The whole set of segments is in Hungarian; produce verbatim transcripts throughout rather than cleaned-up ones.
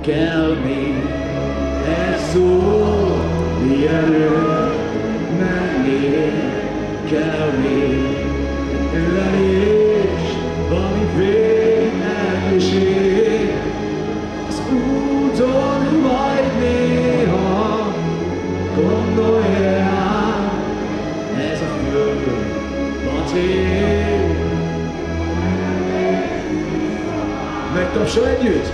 kell még egy szó, mielőtt mennél, kell még ölelés, valami félelműség. Az úton majd néha gondolj rám, ez a föld macér. Megtapsol együtt!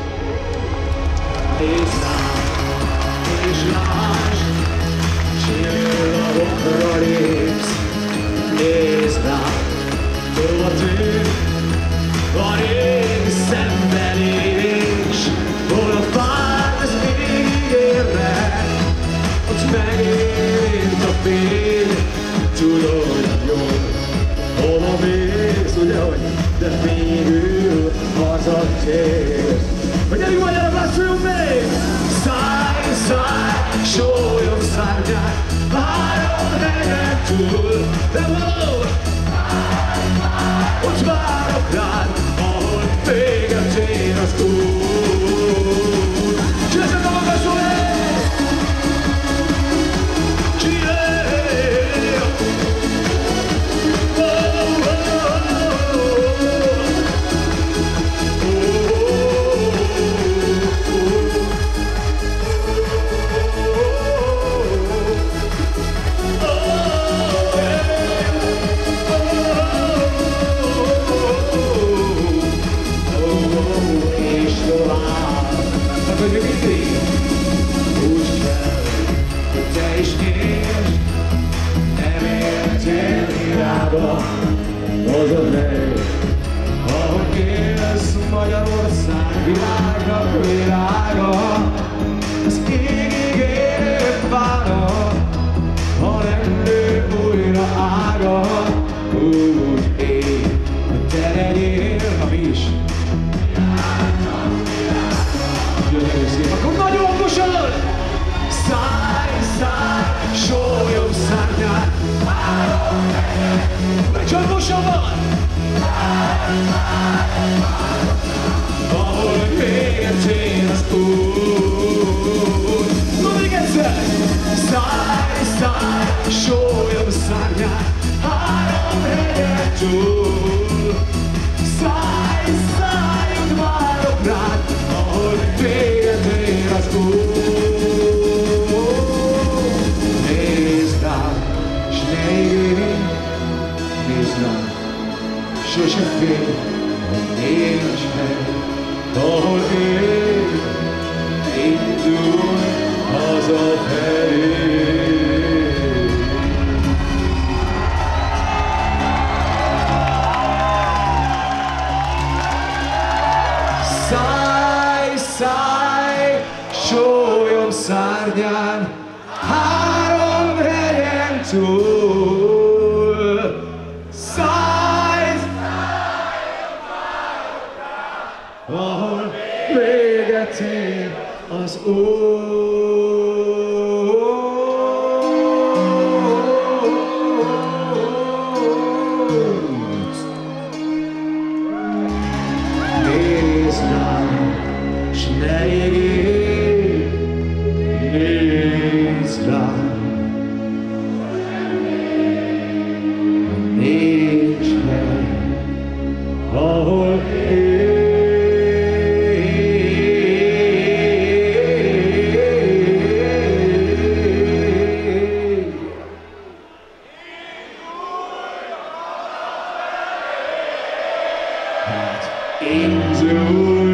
Nézd rám, és lásd, csillagokra lépsz. Nézd rám, hova tűnt a régi szenvedés, hol a fák az végig érnek, ott megint a fény. Tudod jól, hova mész, ugye, hogy de végül hazatérsz. Hogy gyerünk magyarok, lassuljunk még! Szállj, szállj, sólyom szárnyát, három helyen túl, de valahol ott várok rád, ahol véget ér az út. Csinálsz a magasról, hey! Csinálj! Oh, oh, oh, hogy mindig úgy kell, hogy te is nyisd, nem értél hiába az a hely, ahol élsz. Magyarország világnak világa, az égig érő fára, ha lennék újra ága, úgy ég, hogy te legyél, ha mi is. Akkor nagyon hangosan! Szállj, szállj, sólyom szárnyát, meg csak mosabban! Ahol véget ér az út. Na még egyszer! Szállj, szállj, sólyom szárnyát, három hegyet túl. Szállj, szállj, ott várok rád, ahol véget ér az út. Nézd rám, s ne égj, nézd rám, sose félj, nincs hely, ahol ég, indulj hazafelé. Szállj, szállj, sólyom szárnyán, három hegyen túl. Szállj, ahol véget ér az út. Nézd rám, s ne égj, nézd rám. Nincs hely, ahol ég. Hát indulj